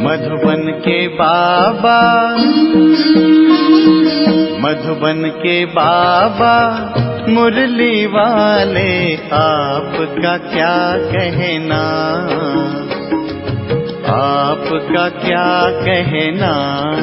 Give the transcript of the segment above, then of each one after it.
मधुबन के बाबा, मधुबन के बाबा मुरली वाले, आपका क्या कहना, आपका क्या कहना।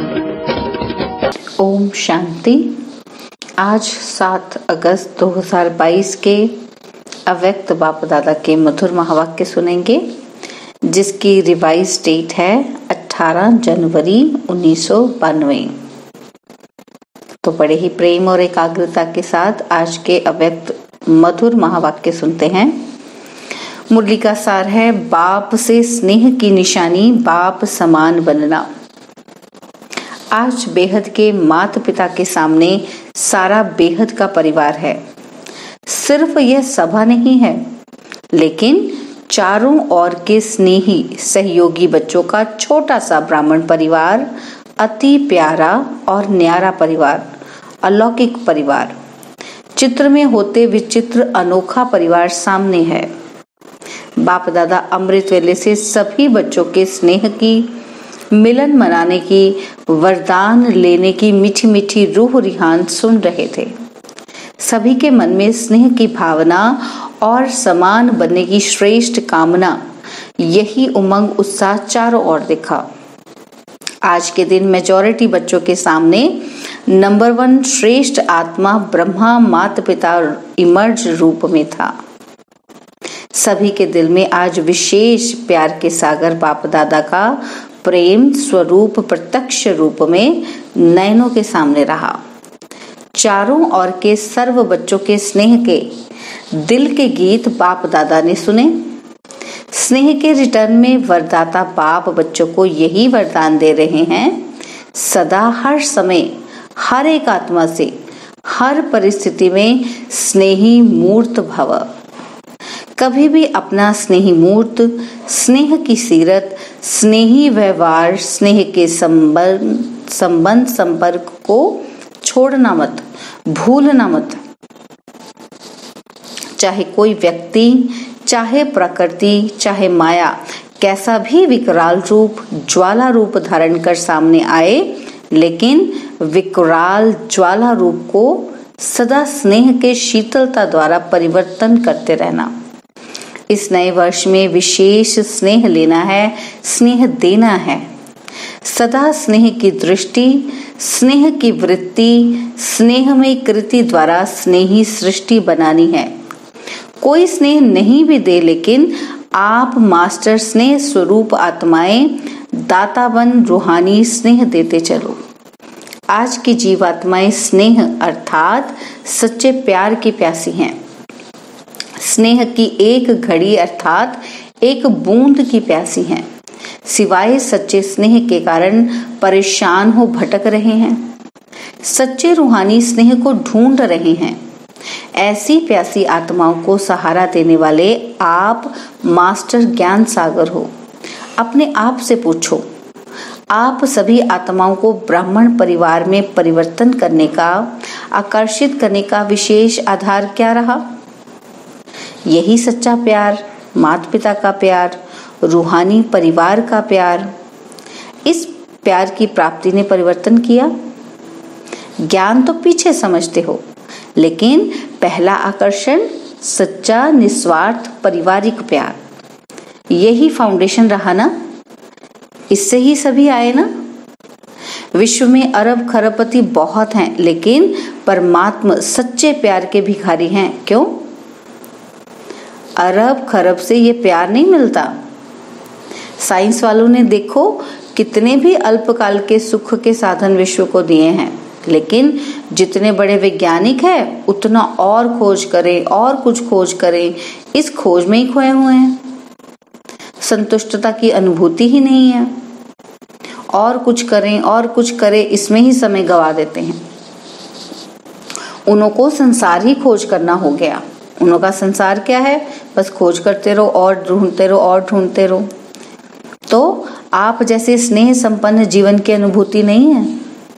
ओम शांति। आज 7 अगस्त 2022 के अव्यक्त बाप दादा के मधुर महावाक्य सुनेंगे, जिसकी रिवाइज डेट है 18 जनवरी 1992। तो बड़े ही प्रेम और एकाग्रता के साथ आज के अव्यक्त मधुर महावाक्य सुनते हैं। मुरली का सार है, बाप से स्नेह की निशानी बाप समान बनना। आज बेहद के माता पिता के सामने सारा बेहद का परिवार है। सिर्फ यह सभा नहीं है, लेकिन चारों ओर के स्नेही सहयोगी बच्चों का छोटा सा ब्राह्मण परिवार, अति प्यारा और न्यारा परिवार, अलौकिक परिवार, चित्र में होते विचित्र अनोखा परिवार सामने है। बाप दादा अमृत वेले से सभी बच्चों के स्नेह की, मिलन मनाने की, वरदान लेने की मीठी मीठी रूह रिहान सुन रहे थे। सभी के मन में स्नेह की भावना और समान बनने की श्रेष्ठ कामना, यही उमंग उत्साह चारों ओर दिखा। आज के दिन मेजॉरिटी बच्चों के सामने नंबर 1 श्रेष्ठ आत्मा ब्रह्मा माता पिता इमर्ज रूप में था। सभी के दिल में आज विशेष प्यार के सागर बाप दादा का प्रेम स्वरूप प्रत्यक्ष रूप में नयनों के सामने रहा। चारों ओर के सर्व बच्चों के स्नेह के दिल के गीत बाप दादा ने सुने। स्नेह के रिटर्न में वरदाता बाप बच्चों को यही वरदान दे रहे हैं, सदा हर समय हर एक आत्मा से हर परिस्थिति में स्नेही मूर्त भव। कभी भी अपना स्नेही मूर्त, स्नेह की सीरत, स्नेही व्यवहार, स्नेह के संबंध संपर्क को छोड़ना मत, भूलना मत। चाहे कोई व्यक्ति, चाहे प्रकृति, चाहे माया कैसा भी विकराल रूप, ज्वाला रूप धारण कर सामने आए, लेकिन विकराल ज्वाला रूप को सदा स्नेह के शीतलता द्वारा परिवर्तन करते रहना। इस नए वर्ष में विशेष स्नेह लेना है, स्नेह देना है। सदा स्नेह की दृष्टि, स्नेह की वृत्ति, स्नेह में कृति द्वारा स्नेही सृष्टि बनानी है। कोई स्नेह नहीं भी दे, लेकिन आप मास्टर स्नेह स्वरूप आत्माएं दाता बन रूहानी स्नेह देते चलो। आज की जीवात्माएं स्नेह अर्थात सच्चे प्यार की प्यासी हैं। स्नेह की एक घड़ी अर्थात एक बूंद की प्यासी हैं। सिवाय सच्चे स्नेह के कारण परेशान हो भटक रहे हैं। सच्चे रूहानी स्नेह को ढूंढ रहे हैं। ऐसी प्यासी आत्माओं को सहारा देने वाले आप मास्टर ज्ञान सागर हो। अपने आप से पूछो, आप सभी आत्माओं को ब्राह्मण परिवार में परिवर्तन करने का, आकर्षित करने का विशेष आधार क्या रहा? यही सच्चा प्यार, माता पिता का प्यार, रूहानी परिवार का प्यार। इस प्यार की प्राप्ति ने परिवर्तन किया। ज्ञान तो पीछे समझते हो, लेकिन पहला आकर्षण सच्चा निस्वार्थ पारिवारिक प्यार, यही फाउंडेशन रहा ना। इससे ही सभी आए ना। विश्व में अरब खरबपति बहुत हैं, लेकिन परमात्मा सच्चे प्यार के भिखारी हैं। क्यों? अरब खरब से ये प्यार नहीं मिलता। साइंस वालों ने देखो कितने भी अल्पकाल के सुख के साधन विश्व को दिए हैं, लेकिन जितने बड़े वैज्ञानिक हैं उतना और खोज करें और कुछ खोज करें, इस खोज में ही खोए हुए हैं। संतुष्टता की अनुभूति ही नहीं है। और कुछ करें और कुछ करें, इसमें ही समय गवा देते हैं। उन्हों को संसार ही खोज करना हो गया। उन्हों का संसार क्या है? बस खोज करते रहो और ढूंढते रहो और ढूंढते रहो। तो आप जैसे स्नेह संपन्न जीवन की अनुभूति नहीं है।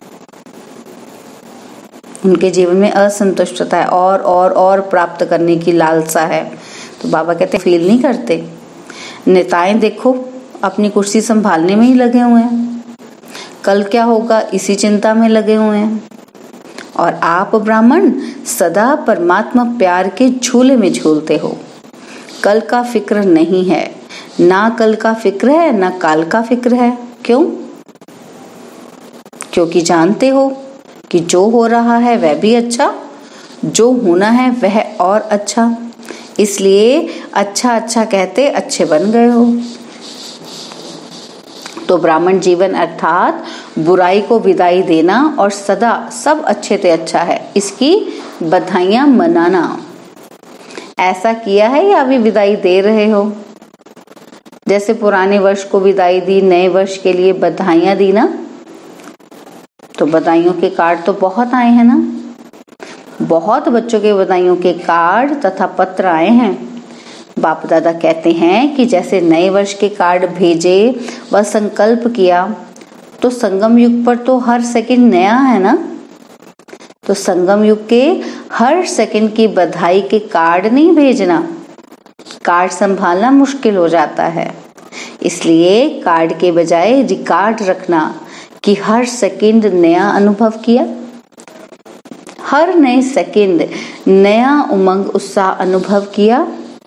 उनके जीवन में असंतुष्टता है और प्राप्त करने की लालसा है। तो बाबा कहते फील नहीं करते। नेताएं देखो अपनी कुर्सी संभालने में ही लगे हुए हैं, कल क्या होगा इसी चिंता में लगे हुए हैं। और आप ब्राह्मण सदा परमात्मा प्यार के झूले में झूलते हो। कल का फिक्र नहीं है, ना कल का फिक्र है ना काल का फिक्र है। क्यों? क्योंकि जानते हो कि जो हो रहा है वह भी अच्छा, जो होना है वह और अच्छा, इसलिए अच्छा अच्छा कहते अच्छे बन गए हो। तो ब्राह्मण जीवन अर्थात बुराई को विदाई देना और सदा सब अच्छे से अच्छा है, इसकी बधाइयां मनाना। ऐसा किया है या अभी विदाई दे रहे हो? जैसे पुराने वर्ष को विदाई दी, नए वर्ष के लिए बधाइयां दी ना, तो बधाइयों के कार्ड तो बहुत आए हैं ना, बहुत बच्चों के बधाइयों के कार्ड तथा पत्र आए हैं। बाप दादा कहते हैं कि जैसे नए वर्ष के कार्ड भेजे व संकल्प किया, तो संगम युग पर तो हर सेकंड नया है ना, तो संगम युग के हर सेकंड की बधाई के कार्ड नहीं भेजना, कार्ड संभालना मुश्किल हो जाता है। इसलिए कार्ड के बजाय रिकॉर्ड रखना कि हर सेकंड नया अनुभव किया, हर नए सेकंड नया उमंग उत्साह अनुभव किया,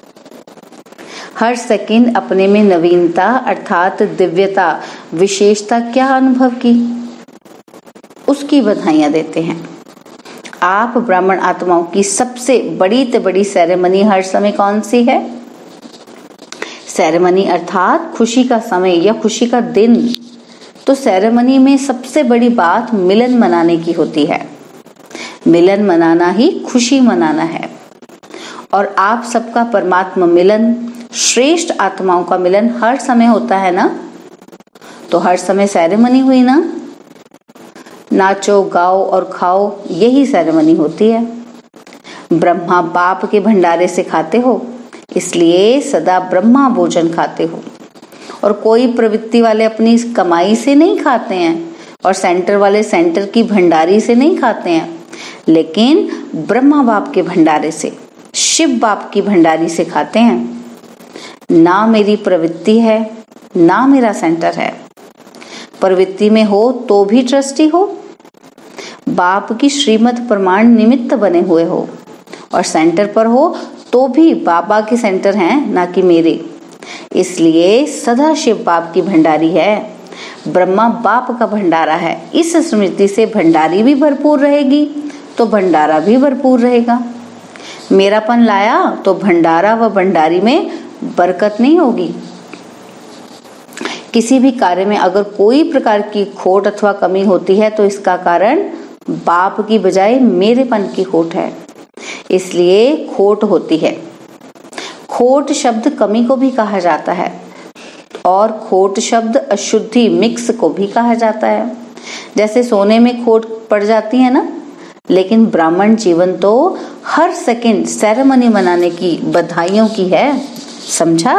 हर सेकंड अपने में नवीनता अर्थात दिव्यता विशेषता क्या अनुभव की, उसकी बधाइयां देते हैं। आप ब्राह्मण आत्माओं की सबसे बड़ी से बड़ी सेरेमनी हर समय कौन सी है? सेरेमनी अर्थात खुशी का समय या खुशी का दिन। तो सेरेमनी में सबसे बड़ी बात मिलन मनाने की होती है। मिलन मनाना ही खुशी मनाना है। और आप सबका परमात्मा मिलन, श्रेष्ठ आत्माओं का मिलन हर समय होता है ना, तो हर समय सेरेमनी हुई ना। नाचो गाओ और खाओ, यही सेरेमनी होती है। ब्रह्मा बाप के भंडारे से खाते हो, इसलिए सदा ब्रह्मा भोजन खाते हो। और कोई प्रवृत्ति वाले अपनी कमाई से नहीं खाते हैं, और सेंटर वाले सेंटर की भंडारी से नहीं खाते हैं, लेकिन ब्रह्मा बाप के भंडारे से, शिव बाप की भंडारी से खाते हैं। ना मेरी प्रवृत्ति है, ना मेरा सेंटर है। प्रवृत्ति में हो तो भी ट्रस्टी हो, बाप की श्रीमत प्रमाण निमित्त बने हुए हो, और सेंटर पर हो तो भी बाबा के सेंटर हैं, ना कि मेरे। इसलिए सदा शिव बाप की भंडारी है, ब्रह्मा बाप का भंडारा है। इस स्मृति से भंडारी भी भरपूर रहेगी तो भंडारा भी भरपूर रहेगा। मेरापन लाया तो भंडारा व भंडारी में बरकत नहीं होगी। किसी भी कार्य में अगर कोई प्रकार की खोट अथवा कमी होती है तो इसका कारण बाप की बजाय मेरेपन की खोट है, इसलिए खोट होती है। खोट शब्द कमी को भी कहा जाता है, और खोट शब्द अशुद्धि मिक्स को भी कहा जाता है। जैसे सोने में खोट पड़ जाती है ना, लेकिन ब्राह्मण जीवन तो हर सेकंड सेरेमनी मनाने की, बधाइयों की है, समझा?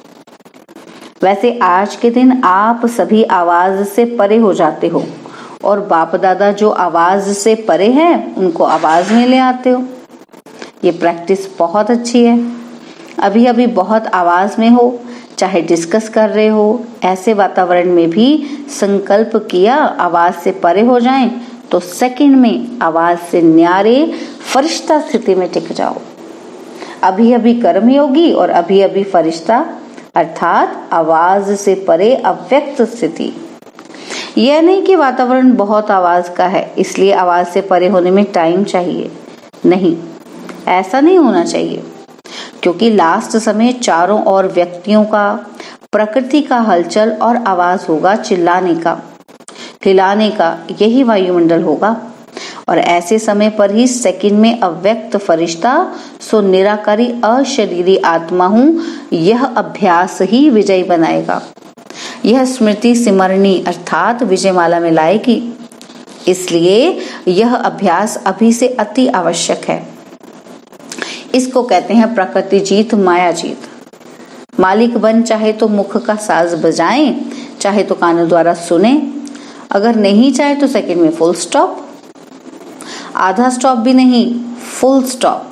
वैसे आज के दिन आप सभी आवाज से परे हो जाते हो, और बाप दादा जो आवाज से परे हैं उनको आवाज में ले आते हो। ये प्रैक्टिस बहुत अच्छी है। अभी अभी बहुत आवाज में हो, चाहे डिस्कस कर रहे हो, ऐसे वातावरण में भी संकल्प किया आवाज से परे हो जाएं, तो सेकंड में आवाज से न्यारे फरिश्ता स्थिति में टिक जाओ। अभी अभी कर्मयोगी और अभी अभी फरिश्ता, अर्थात आवाज से परे अव्यक्त स्थिति। यह नहीं कि वातावरण बहुत आवाज का है इसलिए आवाज से परे होने में टाइम चाहिए, नहीं, ऐसा नहीं होना चाहिए। क्योंकि लास्ट समय चारों ओर व्यक्तियों का, प्रकृति का हलचल और आवाज होगा, चिल्लाने का, हिलाने का, यही वायुमंडल होगा। और ऐसे समय पर ही सेकंड में अव्यक्त फरिश्ता सो निराकारी अशरीरी आत्मा हूँ, यह अभ्यास ही विजय बनाएगा। यह स्मृति सिमरनी अर्थात विजयमाला में लाएगी। इसलिए यह अभ्यास अभी से अति आवश्यक है। इसको कहते हैं प्रकृति जीत, माया जीत। मालिक बन चाहे तो मुख का साज बजाएं, चाहे तो कानों द्वारा सुने, अगर नहीं चाहे तो सेकंड में फुल स्टॉप, आधा स्टॉप भी नहीं, फुल स्टॉप।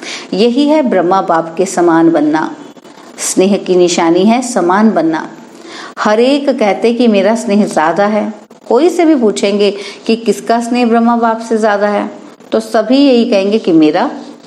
यही है ब्रह्मा बाप के समान बनना। स्नेह की निशानी है समान बनना। हर एक कहते कि मेरा स्नेह ज्यादा है। कोई से भी पूछेंगे कि किसका स्नेह ब्रह्मा बाप से ज्यादा है, तो सभी यही कहेंगे कि मेरा।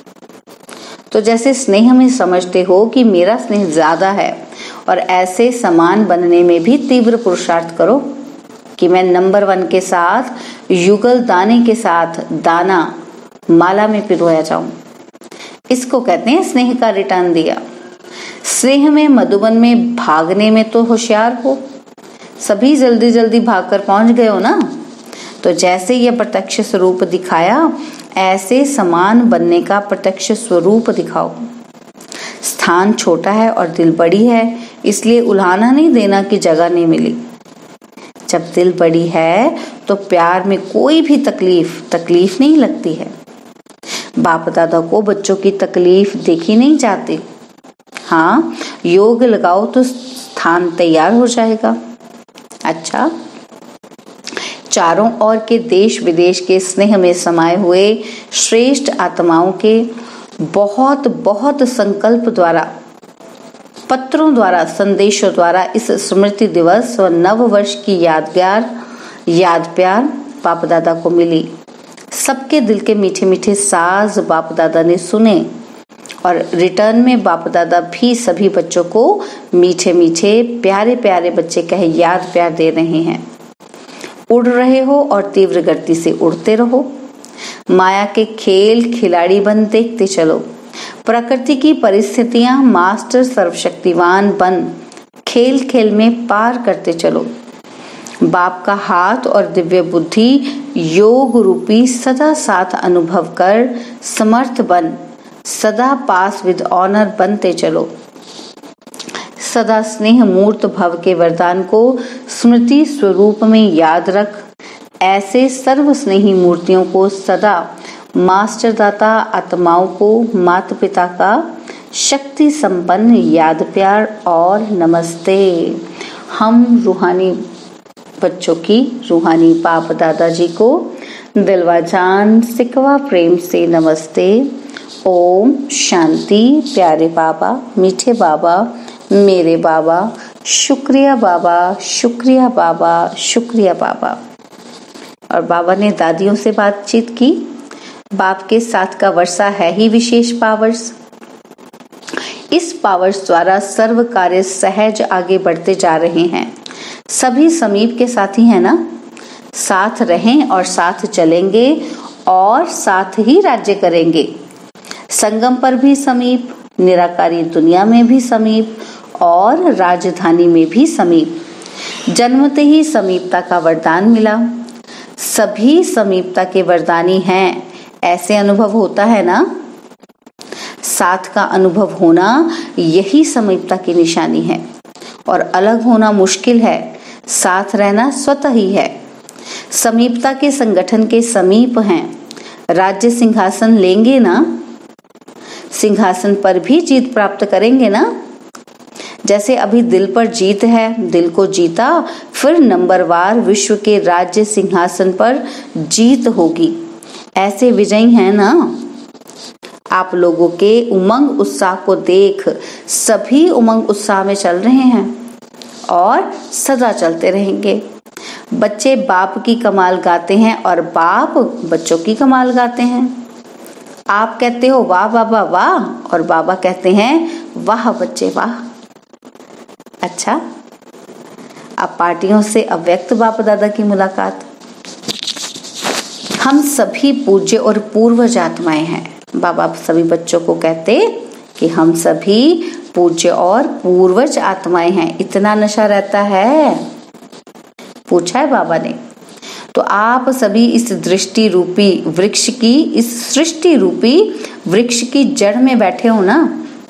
तो जैसे स्नेह में समझते हो कि मेरा स्नेह ज्यादा है, और ऐसे समान बनने में भी तीव्र पुरुषार्थ करो कि मैं नंबर 1 के साथ युगल दाने के साथ दाना माला में पिरोया जाऊं। इसको कहते हैं स्नेह का रिटर्न दिया। स्नेह में मधुबन में भागने में तो होशियार हो, सभी जल्दी जल्दी भागकर पहुंच गए हो ना। तो जैसे यह प्रत्यक्ष स्वरूप दिखाया, ऐसे समान बनने का प्रत्यक्ष स्वरूप दिखाओ। स्थान छोटा है और दिल बड़ी है, इसलिए उल्हाना नहीं देना कि जगह नहीं मिली। जब दिल बड़ी है तो प्यार में कोई भी तकलीफ नहीं लगती है। बाप दादा को बच्चों की तकलीफ देखी नहीं जाती। हाँ, योग लगाओ तो स्थान तैयार हो जाएगा। अच्छा, चारों ओर के देश विदेश के स्नेह में समाये हुए श्रेष्ठ आत्माओं के बहुत बहुत संकल्प द्वारा, पत्रों द्वारा, संदेशों द्वारा इस स्मृति दिवस व नव वर्ष की याद प्यार बाप दादा को मिली। सबके दिल के मीठे मीठे साज बाप दादा ने सुने, और रिटर्न में बाप दादा भी सभी बच्चों को मीठे मीठे प्यारे प्यारे बच्चे कहे याद प्यार दे रहे हैं। उड़ रहे हो और तीव्र गति से उड़ते रहो। माया के खेल खिलाड़ी बन देखते चलो। प्रकृति की परिस्थितियां मास्टर सर्वशक्तिवान बन खेल खेल में पार करते चलो। बाप का हाथ और दिव्य बुद्धि योग रूपी सदा साथ अनुभव कर समर्थ बन सदा पास विद ऑनर बनते चलो। सदा स्नेह मूर्त भव के वरदान को स्मृति स्वरूप में याद रख। ऐसे सर्व स्नेही मूर्तियों को सदा मास्टर दाता आत्माओं को माता पिता का शक्ति संपन्न याद प्यार और नमस्ते। हम रूहानी बच्चों की रूहानी बाप दादाजी को दिलवा जान सिकवा प्रेम से नमस्ते। ओम शांति। प्यारे बाबा, मीठे बाबा, मेरे बाबा, शुक्रिया बाबा, शुक्रिया बाबा, शुक्रिया बाबा। और बाबा ने दादियों से बातचीत की। बाप के साथ का वर्षा है ही विशेष पावर्स। इस पावर्स द्वारा सर्व कार्य सहज आगे बढ़ते जा रहे हैं। सभी समीप के साथी हैं ना, साथ रहें और साथ चलेंगे और साथ ही राज्य करेंगे। संगम पर भी समीप, निराकारी दुनिया में भी समीप और राजधानी में भी समीप। जन्मते ही समीपता का वरदान मिला। सभी समीपता के वरदानी हैं, ऐसे अनुभव होता है ना। साथ का अनुभव होना यही समीपता की निशानी है, और अलग होना मुश्किल है। साथ रहना स्वतः ही है। समीपता के संगठन के समीप हैं। राज्य सिंहासन लेंगे ना, सिंहासन पर भी जीत प्राप्त करेंगे ना। जैसे अभी दिल पर जीत है, दिल को जीता, फिर नंबरवार विश्व के राज्य सिंहासन पर जीत होगी। ऐसे विजयी हैं ना। आप लोगों के उमंग उत्साह को देख सभी उमंग उत्साह में चल रहे हैं और सदा चलते रहेंगे। बच्चे बाप की कमाल गाते हैं और बाप बच्चों की कमाल गाते हैं। आप कहते हो वाह बाबा वाह, और बाबा कहते हैं वाह बच्चे वाह। अच्छा, अब पार्टियों से अव्यक्त बाप दादा की मुलाकात। हम सभी पूज्य और पूर्वज आत्माएं हैं। बाबा सभी बच्चों को कहते कि हम सभी पूज्य और पूर्वज आत्माएं हैं। इतना नशा रहता है, पूछा है बाबा ने। तो आप सभी इस दृष्टि रूपी वृक्ष की, इस सृष्टि रूपी वृक्ष की जड़ में बैठे हो ना।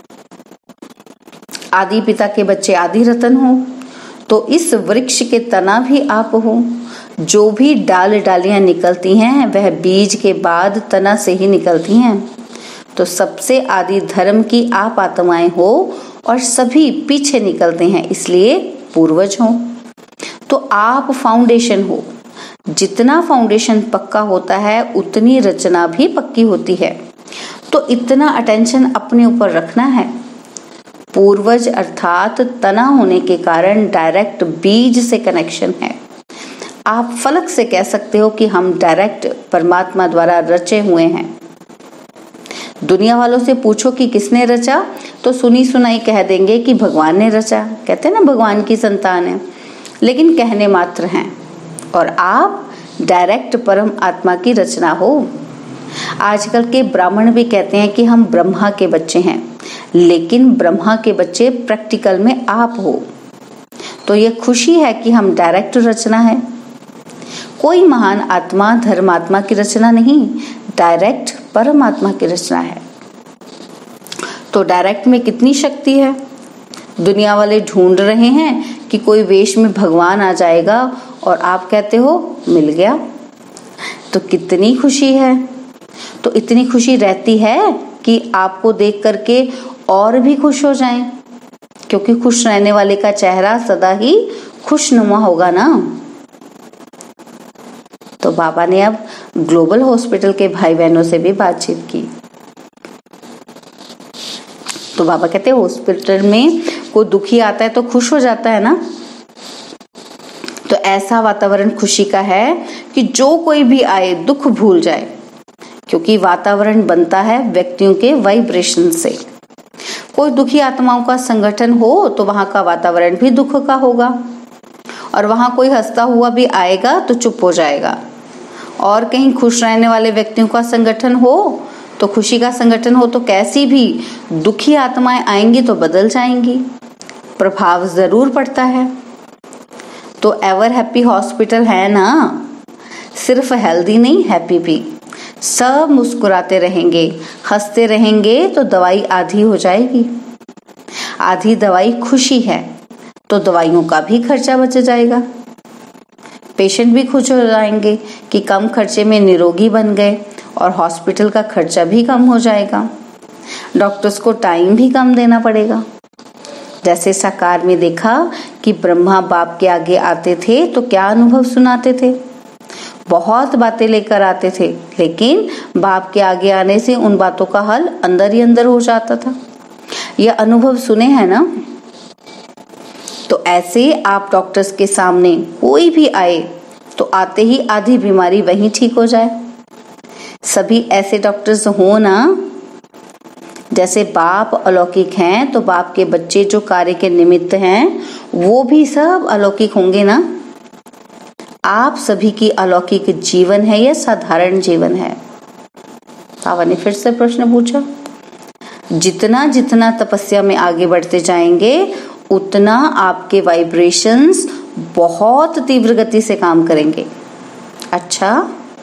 आदि पिता के बच्चे आदि रतन हो, तो इस वृक्ष के तना भी आप हो। जो भी डाल डालियां निकलती हैं वह बीज के बाद तना से ही निकलती हैं। तो सबसे आदि धर्म की आप आत्माएं हो और सभी पीछे निकलते हैं, इसलिए पूर्वज हो। तो आप फाउंडेशन हो। जितना फाउंडेशन पक्का होता है उतनी रचना भी पक्की होती है। तो इतना अटेंशन अपने ऊपर रखना है। पूर्वज अर्थात तना होने के कारण डायरेक्ट बीज से कनेक्शन है। आप फलक से कह सकते हो कि हम डायरेक्ट परमात्मा द्वारा रचे हुए हैं। दुनिया वालों से पूछो कि किसने रचा, तो सुनी सुनाई कह देंगे कि भगवान ने रचा। कहते हैं ना भगवान की संतान है, लेकिन कहने मात्र हैं। और आप डायरेक्ट परम आत्मा की रचना हो। आजकल के ब्राह्मण भी कहते हैं कि हम ब्रह्मा के बच्चे हैं, लेकिन ब्रह्मा के बच्चे प्रैक्टिकल में आप हो। तो ये खुशी है कि हम डायरेक्ट रचना है। कोई महान आत्मा धर्मात्मा की रचना नहीं, डायरेक्ट परमात्मा की रचना है। तो डायरेक्ट में कितनी शक्ति है। दुनिया वाले ढूंढ रहे हैं कि कोई वेश में भगवान आ जाएगा, और आप कहते हो मिल गया। तो कितनी खुशी है। तो इतनी खुशी रहती है कि आपको देख करके और भी खुश हो जाएं, क्योंकि खुश रहने वाले का चेहरा सदा ही खुशनुमा होगा ना। तो बाबा ने अब ग्लोबल हॉस्पिटल के भाई बहनों से भी बातचीत की। तो बाबा कहते हैं हॉस्पिटल में कोई दुखी आता है तो खुश हो जाता है ना। तो ऐसा वातावरण खुशी का है कि जो कोई भी आए दुख भूल जाए, क्योंकि वातावरण बनता है व्यक्तियों के वाइब्रेशन से। कोई दुखी आत्माओं का संगठन हो तो वहां का वातावरण भी दुख का होगा, और वहां कोई हंसता हुआ भी आएगा तो चुप हो जाएगा। और कहीं खुश रहने वाले व्यक्तियों का संगठन हो तो खुशी का संगठन हो, तो कैसी भी दुखी आत्माएं आएंगी तो बदल जाएंगी। प्रभाव जरूर पड़ता है। तो एवर हैप्पी हॉस्पिटल है ना, सिर्फ हेल्दी नहीं हैप्पी भी। सब मुस्कुराते रहेंगे, हंसते रहेंगे तो दवाई आधी हो जाएगी। आधी दवाई खुशी है तो दवाइयों का भी खर्चा बच जाएगा। पेशेंट भी खुश हो जाएंगे कि कम खर्चे में निरोगी बन गए, और हॉस्पिटल का खर्चा भी कम हो जाएगा। डॉक्टर्स को टाइम भी कम देना पड़ेगा। जैसे साकार में देखा कि ब्रह्मा बाप के आगे आते थे तो क्या अनुभव सुनाते थे। बहुत बातें लेकर आते थे, लेकिन बाप के आगे आने से उन बातों का हल अंदर ही अंदर हो जाता था। यह अनुभव सुने हैं ना। तो ऐसे आप डॉक्टर्स के सामने कोई भी आए तो आते ही आधी बीमारी वहीं ठीक हो जाए। सभी ऐसे डॉक्टर्स हो ना। जैसे बाप अलौकिक हैं तो बाप के बच्चे जो कार्य के निमित्त हैं वो भी सब अलौकिक होंगे ना। आप सभी की अलौकिक जीवन है या साधारण जीवन है। बाबा ने फिर से प्रश्न पूछा। जितना जितना तपस्या में आगे बढ़ते जाएंगे उतना आपके वाइब्रेशंस बहुत तीव्र गति से काम करेंगे। अच्छा,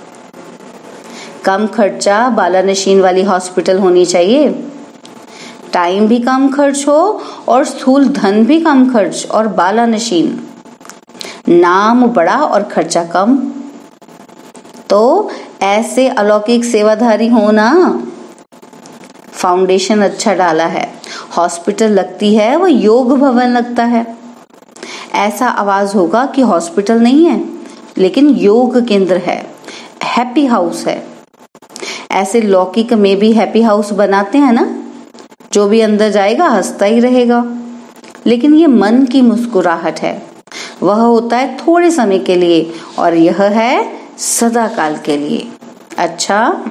कम खर्चा बालानशीन वाली हॉस्पिटल होनी चाहिए। टाइम भी कम खर्च हो और स्थूल धन भी कम खर्च और बालानशीन। नाम बड़ा और खर्चा कम। तो ऐसे अलौकिक सेवाधारी हो ना। फाउंडेशन अच्छा डाला है। हॉस्पिटल लगती है वो योग भवन लगता है। ऐसा आवाज होगा कि हॉस्पिटल नहीं है लेकिन योग केंद्र है, हैप्पी हाउस है। ऐसे लौकिक में भी हैप्पी हाउस बनाते हैं ना। जो भी अंदर जाएगा हंसता ही रहेगा, लेकिन ये मन की मुस्कुराहट है। वह होता है थोड़े समय के लिए और यह है सदा काल के लिए। अच्छा,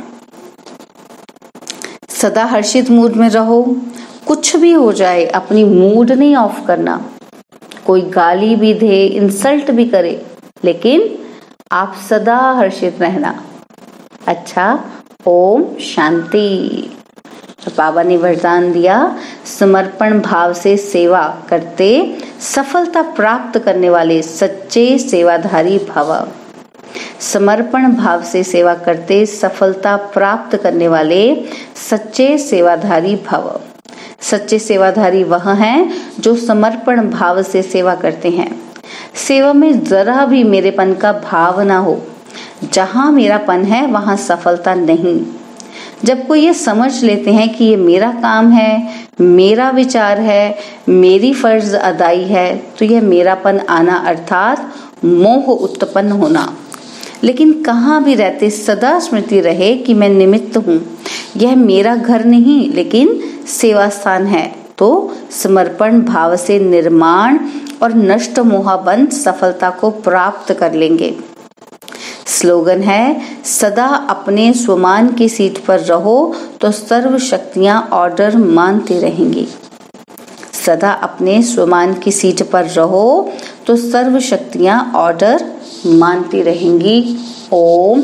सदा हर्षित मूड में रहो। कुछ भी हो जाए अपनी मूड नहीं ऑफ करना। कोई गाली भी दे, इंसल्ट भी करे, लेकिन आप सदा हर्षित रहना। अच्छा, ओम शांति। तो बाबा ने वरदान दिया, समर्पण भाव से सेवा करते सफलता प्राप्त करने वाले सच्चे सेवाधारी भव। समर्पण भाव से सेवा करते सफलता प्राप्त करने वाले सच्चे सेवाधारी भव। सच्चे सेवाधारी वह हैं जो समर्पण भाव से सेवा करते हैं। सेवा में जरा भी मेरेपन का भाव ना हो। जहां मेरापन है वहां सफलता नहीं। जब कोई ये समझ लेते हैं कि ये मेरा काम है, मेरा विचार है, मेरी फर्ज अदाई है, तो यह मेरापन आना अर्थात मोह उत्पन्न होना। लेकिन कहाँ भी रहते सदा स्मृति रहे कि मैं निमित्त हूँ। यह मेरा घर नहीं लेकिन सेवा स्थान है, तो समर्पण भाव से निर्माण और नष्ट मोहबंध सफलता को प्राप्त कर लेंगे। स्लोगन है, सदा अपने स्वमान की सीट पर रहो तो सर्व शक्तियां ऑर्डर मानती रहेंगी। सदा अपने स्वमान की सीट पर रहो तो सर्व शक्तियां ऑर्डर मानती रहेंगी। ओम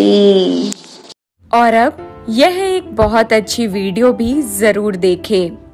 शांति। और अब यह एक बहुत अच्छी वीडियो भी जरूर देखें।